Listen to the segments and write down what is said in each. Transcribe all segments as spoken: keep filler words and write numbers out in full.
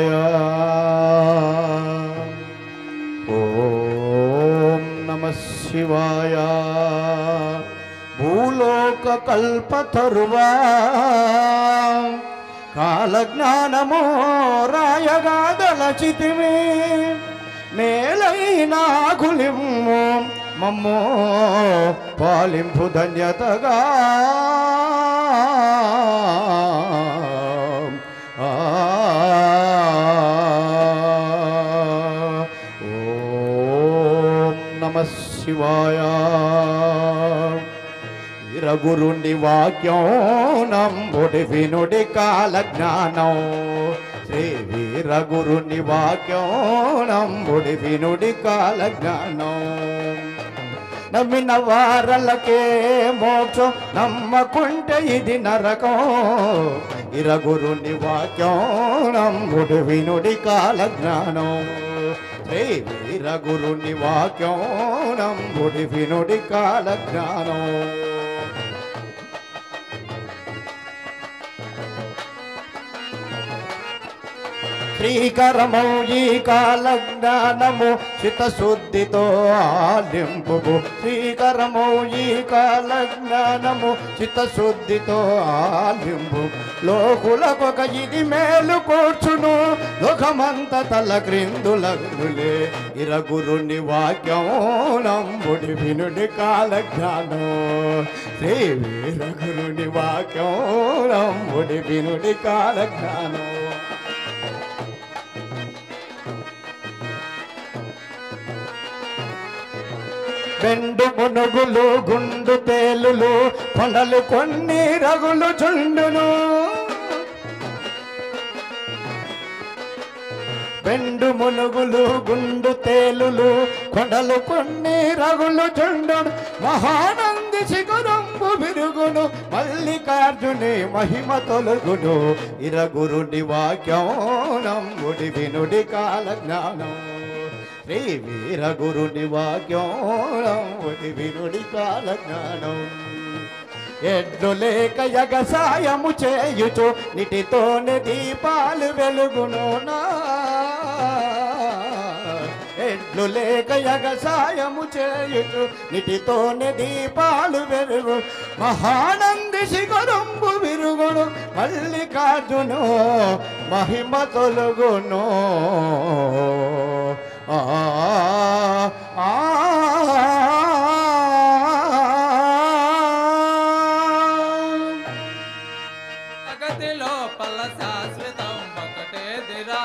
శివాయ. ఓం నమః శివాయ. భూలోక కల్పతరువా కాలజ్ఞానమో రాయగా దళచితిమి మేలైన గులిమ్ము మమ్మో పాలింపు ధన్యతగా. ఓం నమః శివాయ. వీరగురుని వాక్యం నంబుడి వినుడి కాలజ్ఞానం. శ్రీ వీరగురుని వాక్యం నంబుడి వినుడి కాలజ్ఞానం. నమ్మిన వారలకే మోక్షం నమ్మకుంటే ఇది నరకం. వీరగురుని వాక్యం నంబుడి వినుడి కాలజ్ఞానం. శ్రీ వీరగురుని వాక్యం నంబుడి వినుడి కాలజ్ఞానం. శ్రీకరమౌ ఈ కాలజ్ఞానము చిత్తశుద్ధితో ఆలింపు. శ్రీకరమౌ ఈ కాలజ్ఞానము చిత్తశుద్ధితో ఆలింపు. లోకులకొక ఇది మేలు కూర్చును లోకమంత తల క్రిందులగులే. ఇరగురుని వాక్యం నంబుడి వినుడి కాలజ్ఞానం. శ్రీ వీరగురుని వాక్యం నంబుడి వినుడి కాలజ్ఞానం. బెండు మునుగులు గుండు తేలులు కొండలు కొన్ని రగులు చుండును. బెండు మునుగులు గుండు తేలులు కొండలు కొన్ని రగులు చుండును. మహానంది శిఖరంబు విరుగును మల్లికార్జుని మహిమ తొలగును. ఇరగురుని వాక్యం నంబుడి వినుడి కాలజ్ఞానం. శ్రీ వీరగురుని వాక్యం నంబుడి వినుడి కాలజ్ఞానం. ఎడ్లు లేక యగసాయము చేయుచు నిటితోనే దీపాలు వెలుగునునా. ఎడ్లు లేక యగసాయము చేయుచు నిటితోనే దీపాలు వెలుగు. మహానంది శిఖరంబు విరుగును మల్లికార్జును మహిమ తొలగును. ఆ ఆ జగతిలో పల్ల శాశ్వతం ఒకటే దిరా.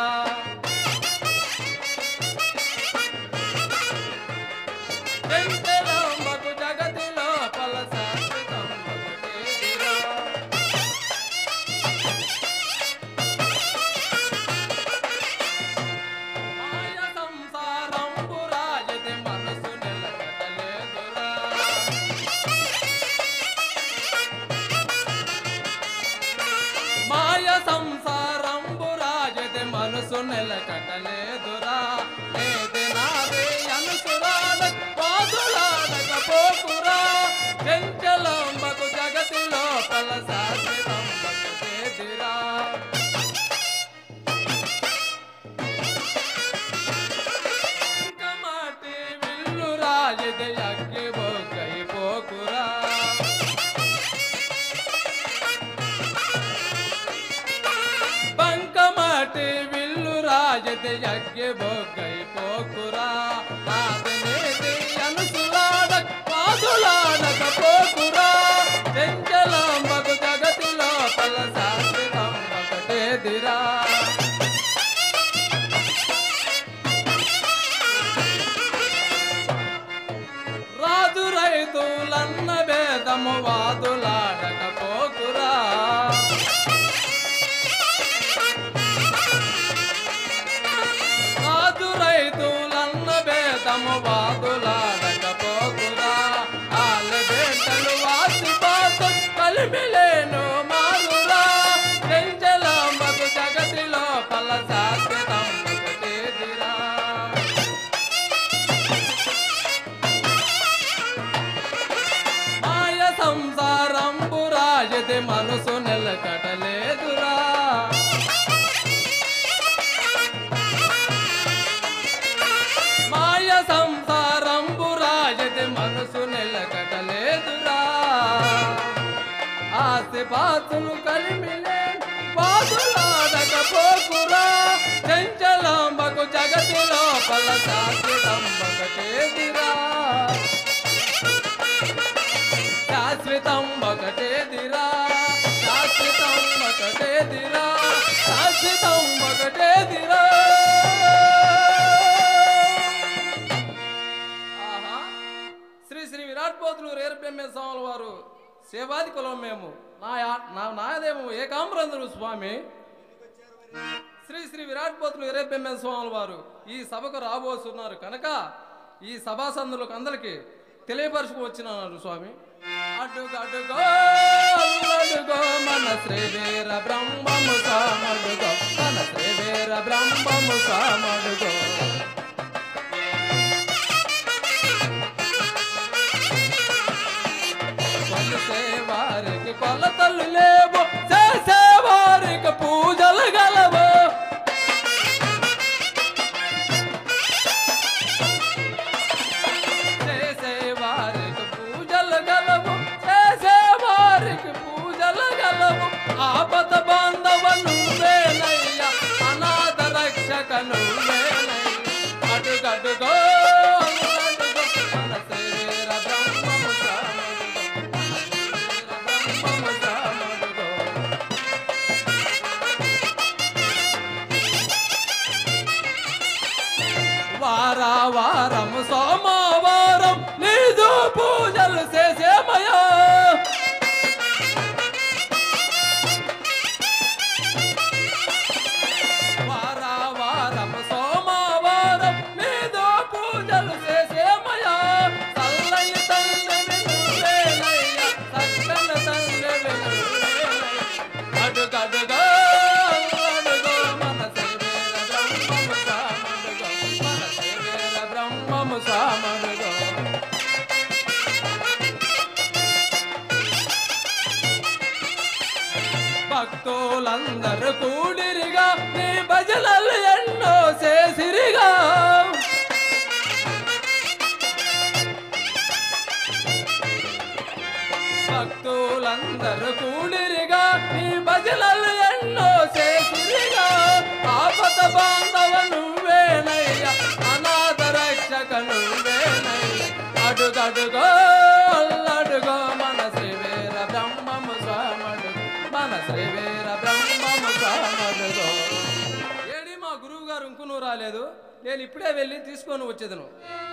జగతిలో పల్ల శాశ్వతం ఒకటే దిరా. మాయ సంసారం పురాయతి మనసు నిలకడలేదురా. మాయ సంసారం పురాయతి మనసు నిలకడలేదురా. ఏది నాదే అనుసురాడ పాదులాడకపోకురా. చెంచలంబకు జగతిలో పల శాశ్వతం ఒకటే దిరా. మాటి విల్లురా ఇది అగ్గి బొగ్గైపోకురా. బంకమాటి విల్లురా ఇది అగ్గి బొగ్గైపోకురా. ఆదనేది అనుసులాడ పాదులాడకపోకురా. చెంచలంబకు జగతిలో పల శాశ్వతం ఒకటే దిరా. రాజు రైతులన్న భేదము వాదులాడకపోకురా. రాజు రైతులన్న భేదము వాదులాడకపోకురా. ఆల బేటలు వాసిపాత కలిమిలేను మారురా. చెంచలంబకు జగతిలో పల శాశ్వతం ఒకటే దిరా. మాయ సంసారం పురాయతి మనసు నిలకడలేదురా. పాతులు కలిమిలే బాధులాడకపోకురా చెంచలాంబకు జగతి లోపల శాశ్వతంబకటేదిరా శాశ్వతంబకటేదిరా శాశ్వతంబకటేదిరా శాశ్వతంబకటేదిరా. ఆహా శ్రీ శ్రీ విరాట్ పోతులు రేరు బ్రహ్మ స్వాముల వారు సేవాది కులం మేము నా నా నాయదేమో ఏకాంబరందులు స్వామి. శ్రీ శ్రీ విరాట్ పోతులు రేరు బ్రహ్మ స్వాముల వారు ఈ సభకు రాబోతున్నారు కనుక ఈ సభాసందులకు అందరికి తెలియపరుచుకు వచ్చినారు స్వామి. అడుగు అడుగో అడుగో మన శ్రీ వీర బ్రహ్మము సామడుగో మన శ్రీ వీర బ్రహ్మము సామడుగో. కొలిసేవారికి కొలతలు లేవు చేసేవారికి పూజలు గలవు చేసేవారికి పూజలు గలవు చేసేవారికి పూజలు గలవు. ఆపద బాంధవ నువ్వేనయ్య అనాథ రక్షక నువ్వేనయ్య. అడుగడుగో అడుగో మన శ్రీ వీర బ్రహ్మము సామడుగో బ్రహ్మము సామడుగో. వారా వారము సోమవారం నీదు పూజలు చేసేమయా వారా వారము సోమవారం నీదు పూజలు చేసేమయా. చల్లని తండ్రి నువ్వేనయ్య చక్కని తండ్రి నువ్వేనయ్య. అడుగడుగో అడుగో మన శ్రీ వీర బ్రహ్మము సామడుగో మన శ్రీ వీర బ్రహ్మము సామడుగో. భక్తులందరూ కూడిరిగా నీ భజనలు ఎన్నో చేసిరిగా భక్తులందరూ కూడిరిగా నీ భజనలు ఎన్నో చేసిరిగా. ఆపద బాంధవ నువ్వేనయ్య అనాథ రక్షక నువ్వేనయ్య. అడుగడుగో అడుగో మన శ్రీ వీర బ్రహ్మము సామడుగో మన శ్రీ వీర బ్రహ్మము సామడుగో. ఏడి మా గురువు గారు ఇంకును రాలేదు, నేను ఇప్పుడే వెళ్ళి తీసుకొని వచ్చేదను.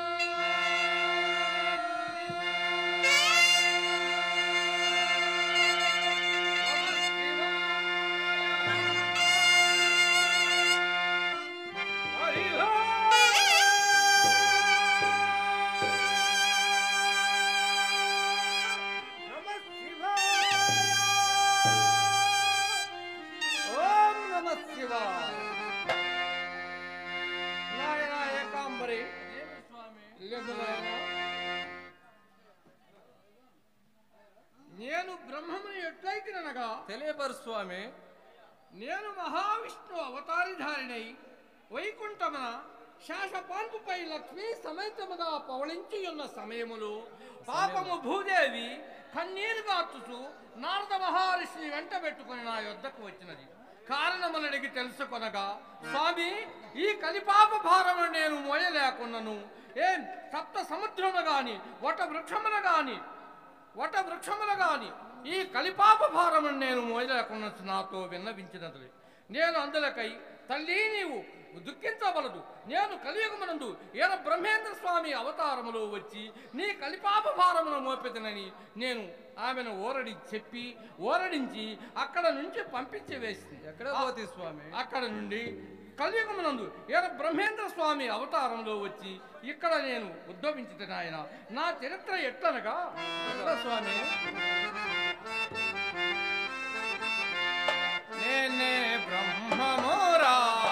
నేను బ్రహ్మముని ఎట్లయితిననగా తెలియపరు స్వామి. నేను మహావిష్ణు అవతారిధారినై వైకుంఠమున శాసపాన్పుపై లక్ష్మీ సమేతముగా పవళించి ఉన్న సమయములో పాపము భూదేవి కన్నీరు గార్చుచు నారద మహర్షిని వెంట పెట్టుకుని నా యొద్దకు వచ్చినది. కారణమునడిగి తెలుసుకొనగా స్వామి ఈ కలిపాప భారము నేను మోయలేకున్నను. ఏం సప్త సముద్రమున గాని వట వృక్షమున గాని వట వృక్షమున గాని ఈ కలిపాప భారము నేను మోయలేకున్న నాతో విన్నవించినది. నేను అందులకై తల్లి నీవు దుఃఖించవలదు. నేను కలియుగమునందు ఈయన బ్రహ్మేంద్ర స్వామి అవతారములో వచ్చి నీ కలిపాప భారమును మోపెదనని నేను ఆమెను ఓరడి చెప్పి ఓరడించి అక్కడ నుంచి పంపించి వేసింది. ఎక్కడ పోతే స్వామి? అక్కడ నుండి కలియుగమునందు ఈయన బ్రహ్మేంద్ర స్వామి అవతారంలో వచ్చి ఇక్కడ నేను ఉద్భవించిన ఆయన. నా చరిత్ర ఎట్లనగా స్వామి నేనే బ్రహ్మమోరా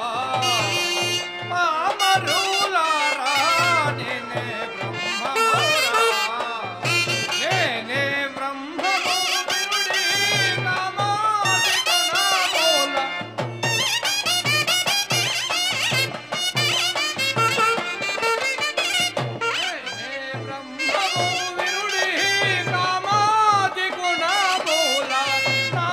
పామరులారా నేనే బ్రహ్మమోరా నేనే బ్రహ్మమోరుడి నామాది గుణమూల నేనే బ్రహ్మమోరుడి నామాది గుణమూల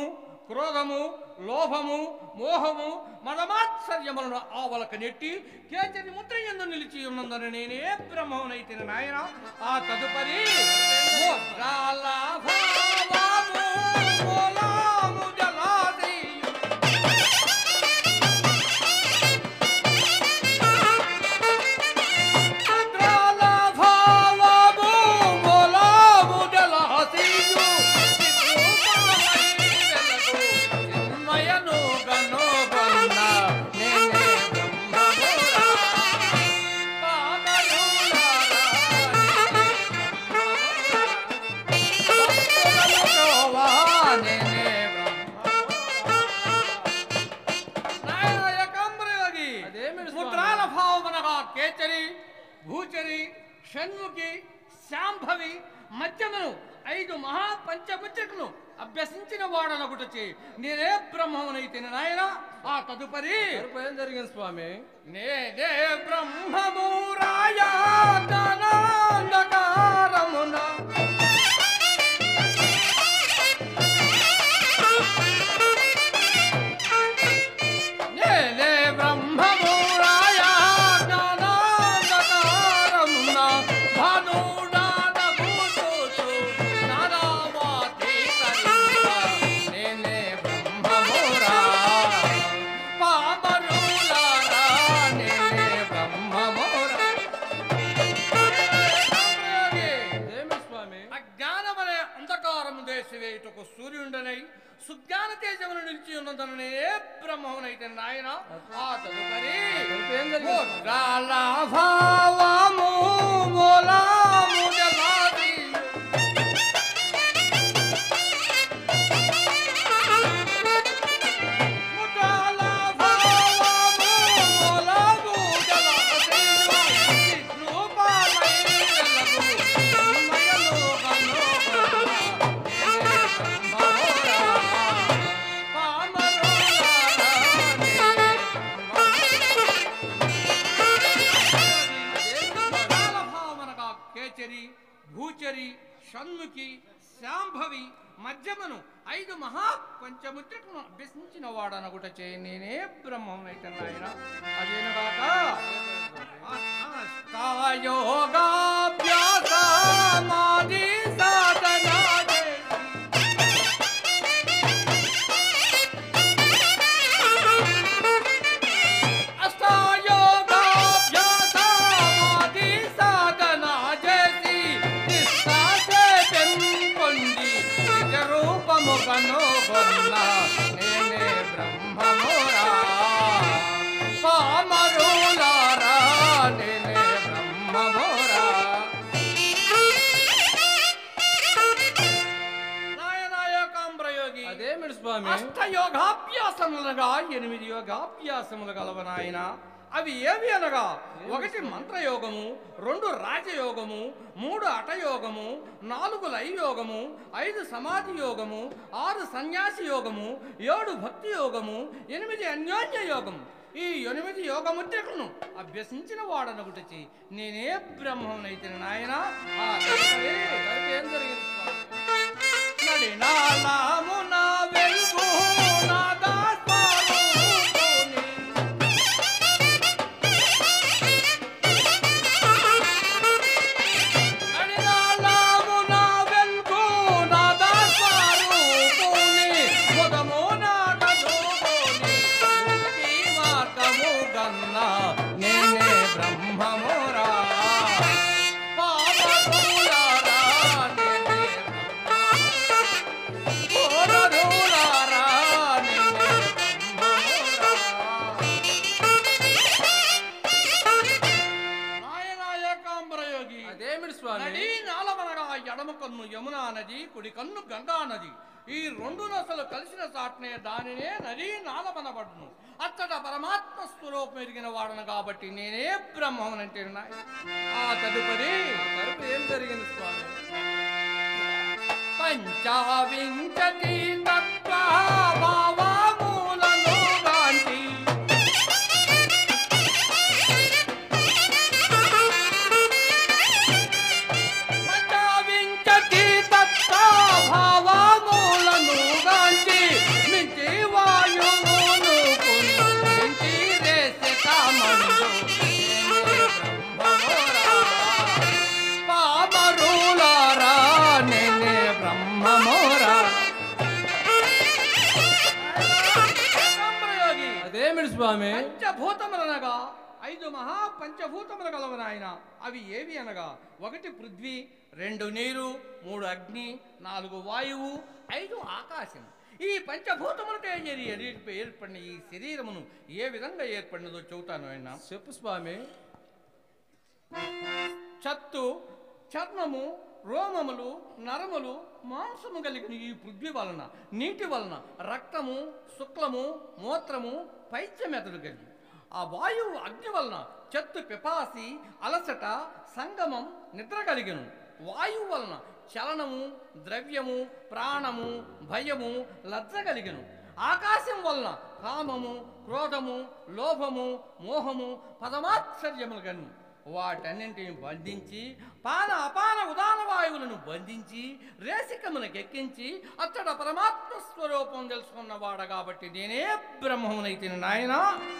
క్రోధము, లోభము, మోహము, మదమాత్సర్యములను ఆవలక నెట్టి కేచని ముద్ర యందు నిలిచి ఉన్నందున నేనే బ్రహ్మమునైతే నాయన. ఆ తదుపరి ముద్రాల భావము మూలము జలాదియు ముద్రాల భావము మూలము జలాదియు చిన్మయను గను గన్న నేనే బ్రహ్మమురా ముద్రాల భావమనగా కేచరి, భూచరి, షణ్ముఖి, శాంభవి, మధ్యమును ఐదు మహాపంచముద్రికను అభ్యసించిన వాడనగుటచి నేనే బ్రహ్మమునైతే నాయన. ఆ తదుపరి ఏం జరిగింది స్వామి? నేనే బ్రహ్మము రాయా జ్ఞానాంధకారమున నేనే బ్రహ్మము రాయా జ్ఞానాంధకారమున భానుడాన భూతోచు నారావాతి కరింప నేనే బ్రహ్మమురా పామరులారా నేనే బ్రహ్మమురా. ఏమి స్వామి? అజ్ఞానమనే అంధకారము దేశవేయుటకు సూర్యుండనై సుజ్ఞాన తేజమును నిలిచి ఉన్నదన నేనే బ్రహ్మమునైతే నాయన. ఆ తదుపరి ముద్రాల భావము మూలము జలాదియు ముద్రాల భావము మూలము జలాదియు చిద్రూపమై వెలగు చిన్మయలు గను గన్న నేనే బ్రహ్మమురా పామరులారా నేనే బ్రహ్మమురా. భావనగా కేచరి, భూచరి, షణ్ముఖి, శాంభవి, మధ్యమను ఐదు మహా పంచముద్రికను అభ్యసించిన వాడనగుట చే నేనే బ్రహ్మమైతే నాయన. అదేనగాక అష్టాయోగాభ్యాసమాది సాధనా చేసి అష్టాయోగాభ్యాసమాది సాధనా చేసి నిష్ఠాచే పెంపొంది నిజ రూపము కనుగొన్న నేనే బ్రహ్మమురా పామరులారా నేనే బ్రహ్మమురా. నాయనాయకాంబ్రయోగి అదేమిటి స్వామి? అష్టయోగాభ్యాసములుగా ఎనిమిది యోగాభ్యాసములు గలవ నాయన. అవి ఏవి అనగా ఒకటి మంత్రయోగము, రెండు రాజయోగము, మూడు హఠయోగము, నాలుగు లయయోగము, ఐదు సమాధి యోగము, ఆరు సన్యాసి యోగము, ఏడు భక్తి యోగము, ఎనిమిది అన్యోన్య యోగము. ఈ ఎనిమిది యోగముద్రికలను అభ్యసించిన వాడనగుటచి నేనే బ్రహ్మమునైతే నాయన. ఆ తదుపరి ఏం జరిగింది స్వామి? నడినాళమున వెలుగు నాదాస్వరూపుని నడినాళమున వెలుగు నాదాస్వరూపుని ముదము నాగదూని ముక్తి మార్గము గన్న నేనే బ్రహ్మమురా పాపములారా నేనే ఓరరులారా నేనే బ్రహ్మమురా. నాయనాయకాంబరయోగి అదేమిటి స్వామి? నడి నాలమనగా ఎడమ కన్ను యమునా నది, కుడి కన్ను గంగా నది. ఈ రెండు నసలు కలిసిన చాట్నే దానినే నది నాలమనబడును. అచ్చట పరమాత్మ స్వరూపం ఎరిగిన వాడను కాబట్టి నేనే బ్రహ్మమునంటే నాయ. ఆ తదుపరి తరపు ఏం జరిగింది స్వామి? పంచవింశతి తత్వ భావములను గాంచి పంచవింశతి తత్వ భావములను గాంచి అదేమిటి స్వామి? పంచభూతములనగా ఐదు మహా పంచభూతములు గలవు నాయన. అవి ఏవి అనగా ఒకటి పృథ్వీ, రెండు నీరు, మూడు అగ్ని, నాలుగు వాయువు, ఐదు ఆకాశం. ఈ పంచభూతములతో ఏర్పడిన ఈ శరీరమును ఏ విధంగా ఏర్పడినదో చెబుతాను ఆయన. చెప్పు స్వామి. చత్తు, చర్మము, రోమములు, నరములు, మాంసము కలిగిన ఈ పృథ్వీ వలన, నీటి వలన రక్తము, శుక్లము, మూత్రము, పైత్యమెదడు కలిగి, ఆ వాయువు అగ్ని వలన చెత్తు పిపాసి, అలసట, సంగమం, నిద్ర కలిగను. వాయువు వలన చలనము, ద్రవ్యము, ప్రాణము, భయము, లజ్జ కలిగను. ఆకాశం వలన కామము, క్రోధము, లోభము, మోహము, పదమాశ్చర్యములు గను. వాటన్నింటిని బంధించి పాన అపాన ఉదాన వాయువులను బంధించి రేసికములకు ఎక్కించి అచ్చట పరమాత్మ స్వరూపం తెలుసుకున్నవాడ కాబట్టి నేనే బ్రహ్మమునైతే నాయన.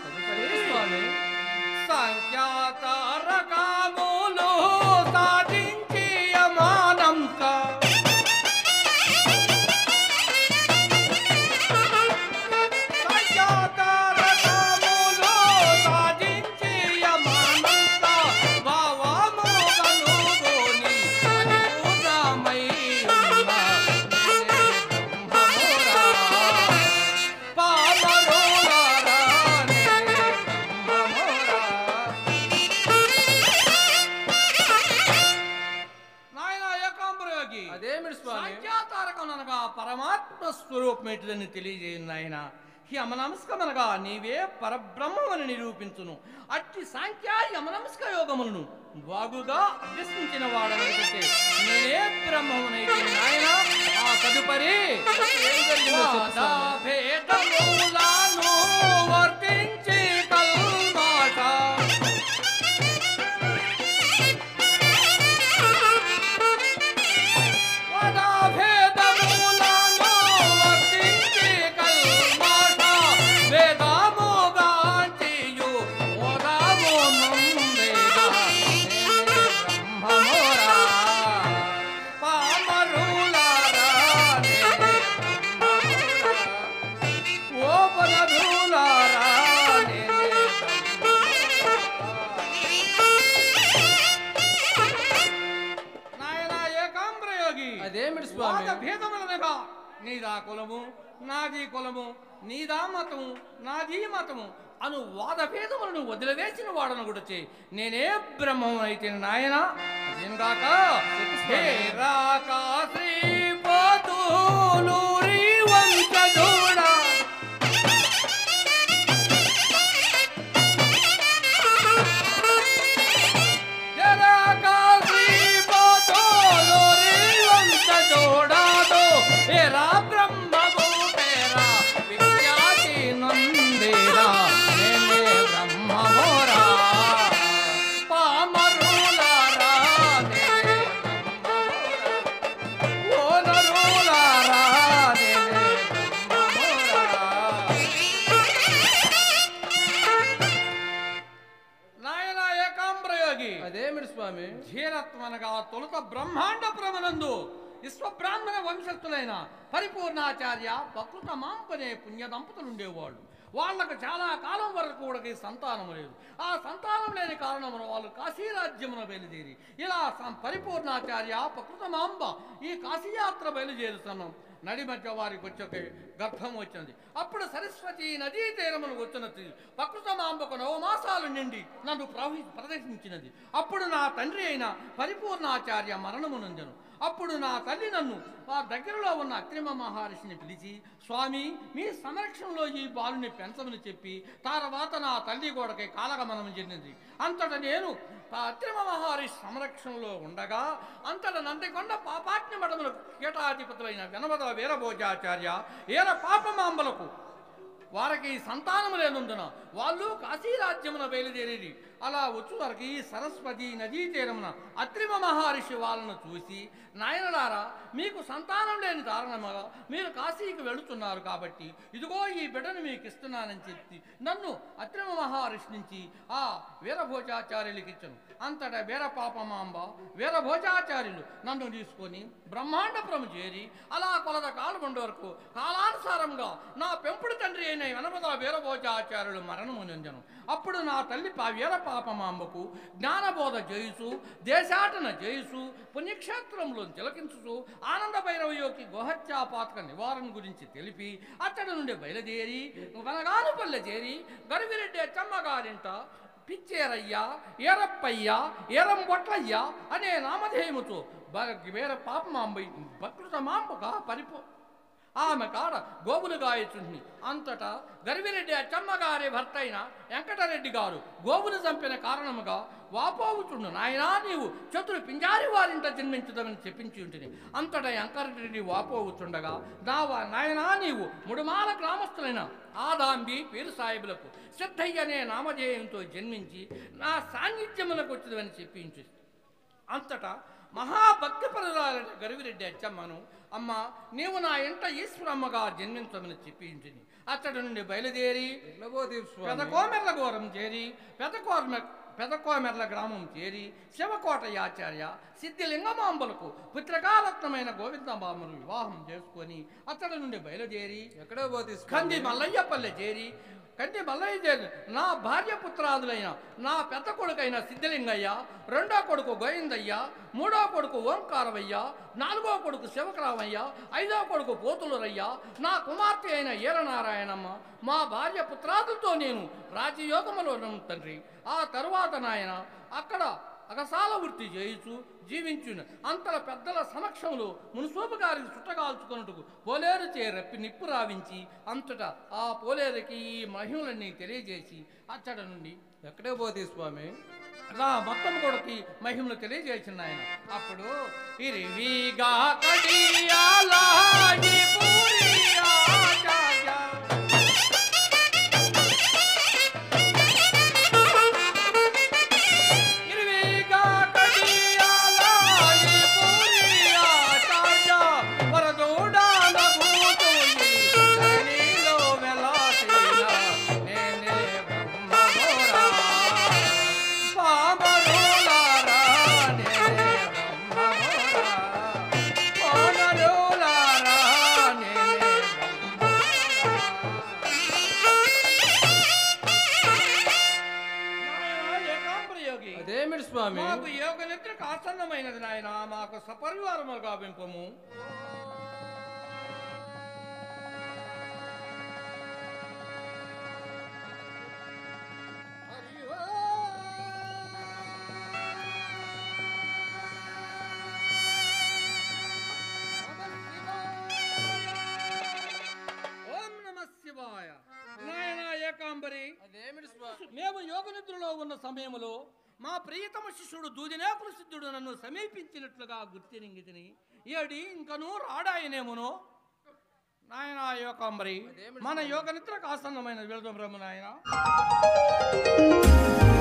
సంఖ్యాతారకాములు సాధించి అమానంక పరమాత్మ స్వరూపమేటిదని తెలియజేయను నాయన. యమనమస్కమనగా నీవే పరబ్రహ్మమని నిరూపించును. అట్టి సాంఖ్య యమనమస్క యోగములను బాగుగా అభ్యసించిన వాడనైతే నేనే బ్రహ్మమునైతే నాయన. ఆ తదుపరి భేదములను వర్తించి కల్మాట భేదములనగా నీదా కులము, నాది కులము, నీదా మతము, నాది మతము అను వాద భేదములను వదిలివేసిన వాడను గుడిచి నేనే బ్రహ్మమునైతే నాయన. అదేగాక శ్రీపతులూరి వంశజూడ ధీరత్వనగా తొలుత బ్రహ్మాండ ప్రమనందు విశ్వబ్రాహ్మణ వంశస్థులైన పరిపూర్ణాచార్య ప్రకృత మాంపనే పుణ్య దంపతులు ఉండేవాళ్ళు. వాళ్లకు చాలా కాలం వరకు కూడా సంతానం లేదు. ఆ సంతానం లేని కారణమున వాళ్ళు కాశీరాజ్యమున బయలుదేరి ఇలా పరిపూర్ణాచార్య ప్రకృత మాంబ ఈ కాశీయాత్ర బయలుదేరుతున్నాం. నడి మధ్య వారికి వచ్చే గర్భం వచ్చినది. అప్పుడు సరస్వతి నదీ తీరమును వచ్చినది. ప్రకృత మాంబకు నవమాసాలు నిండి నన్ను ప్రవహి ప్రదర్శించినది. అప్పుడు నా తండ్రి అయిన పరిపూర్ణాచార్య మరణమునందెను. అప్పుడు నా తల్లి నన్ను ఆ దగ్గరలో ఉన్న అక్రిమ మహర్షిని పిలిచి, స్వామి మీ సంరక్షణలో ఈ బాలుని పెంచమని చెప్పి తర్వాత నా తల్లి గోడకి కాలగమనం చెందింది. అంతటా నేను అక్రిమ మహర్షి సంరక్షణలో ఉండగా అంతటా నందికొండ పాపాగ్ని మఠములకు కీటాధిపతులైన వెనమద వీరభోజాచార్య ఏర పాపమాంబలకు వారికి సంతానము లేనందున వాళ్ళు కాశీరాజ్యమున బయలుదేరి అలా వచ్చు వరకు ఈ సరస్వతి నదీ తీరమున అత్రిమ మహర్షి వాళ్ళను చూసి, నాయనలారా మీకు సంతానం లేని కారణముగా మీరు కాశీకి వెళుతున్నారు కాబట్టి ఇదిగో ఈ బిడ్డను మీకు ఇస్తున్నానని చెప్పి నన్ను అత్రిమ మహర్షి నుంచి ఆ వీరభోజాచార్యులకి ఇచ్చను. అంతటా వీరపాపమాంబ వీరభోజాచార్యులు నన్ను తీసుకొని బ్రహ్మాండపురం చేరి అలా కొలద కాలమండ వరకు కాలానుసారంగా నా పెంపుడు తండ్రి అయిన వనపద వీరభోజాచార్యులు మరణము నొందెను. అప్పుడు నా తల్లి పా వీరపాపమాంబకు జ్ఞానబోధ చేయుచు, దేశాటన చేయుచు, పుణ్యక్షేత్రంలో తిలకించుచు, ఆనంద భైరవయోకి గోహత్యాపాతక నివారణ గురించి తెలిపి అతడి నుండి బయలుదేరి వనగానుపల్లె చేరి గరివిరెడ్డి అచ్చమ్మగారింట పిచ్చేరయ్య, ఏరప్పయ్య, ఏరంబొట్లయ్య అనే నామధేయముతో వీర పాపమాంబ భక్తమాంబగా పరిపో ఆమె కాడ గోవులు గాయచుంది. అంతటా గరివిరెడ్డి అచ్చమ్మగారి భర్త అయిన వెంకటరెడ్డి గారు గోవులు చంపిన కారణముగా వాపోవుచుండు. నాయనా నీవు చతురు పింజారి వారింట జన్మించుదామని చెప్పించి ఉంటుంది. అంతటా వెంకటరెడ్డి వాపోవుచుండగా నా నాయనా నీవు ముడుమాల గ్రామస్తులైన ఆదాంబి పీరు సాహిబులకు సిద్ధయ్య అనే నామధేయంతో జన్మించి నా సాన్నిధ్యములకు వచ్చుదని చెప్పించు. అంతటా మహాభక్తిపరురాలైన గరివిరెడ్డి అచ్చమ్మను, అమ్మ నీవు నా ఇంట ఈశ్వరమ్మగా జన్మించమని చెప్పించింది. అతడి నుండి బయలుదేరి పెదకోమెర్ల ఘోరం చేరి పెదకోమె పెదకోమెర్ల గ్రామం చేరి శివకోట యాచార్య సిద్ధిలింగమాంబలకు పుత్రకారత్నమైన గోవిందమాంబను వివాహం చేసుకొని అతడి నుండి బయలుదేరి ఎక్కడో పోతీ కంది మల్లయ్యపల్లె చేరి కంది మల్లయ్య చేరి నా భార్య పుత్రాదులైన నా పెద్ద కొడుకైన సిద్ధిలింగయ్య, రెండో కొడుకు గోవిందయ్య, మూడో కొడుకు ఓంకారవయ్య, నాలుగో కొడుకు శివకరామయ్య, ఐదో కొడుకు పోతులరయ్య, నా కుమార్తె అయిన ఈరనారాయణమ్మ, మా భార్య పుత్రాదులతో నేను రాజయోగములో తండ్రి. ఆ తరువాత నాయన అక్కడ అగసాల వృత్తి చేయుచు జీవించును. అంతల పెద్దల సమక్షంలో మున్సూపు గారికి చుట్టగాల్చుకున్నట్టుకు పోలేరు చే రప్పి నిప్పు రావించి అంతటా ఆ పోలేరుకి ఈ మహిమలన్నీ తెలియజేసి అచ్చట నుండి ఎక్కడే పోతీ స్వామి నా మొత్తం కొడుకు మహిమలు తెలియజేసిన ఆయన. అప్పుడు ఇరివిగా కడియాలాగి పూరియా చాచా మాకు యోగ నిద్రకు ఆసన్నమైనది నాయన, మాకు సపరివారముగా వింపము. ఓం నమ శివాయ. నాయన ఏకాంబరి, మేము యోగ నిద్రలో ఉన్న సమయంలో మా ప్రియతమ శిష్యుడు దూదినేకుల సిద్ధుడు నన్ను సమీపించినట్లుగా గుర్తిరింగితిని. ఏడి ఇంకనూ రాడాయనేమునో నాయన యోకాంబరి, మన యోగ నిద్రకు ఆసన్నమైన వెళదాం రమ్ము నాయన.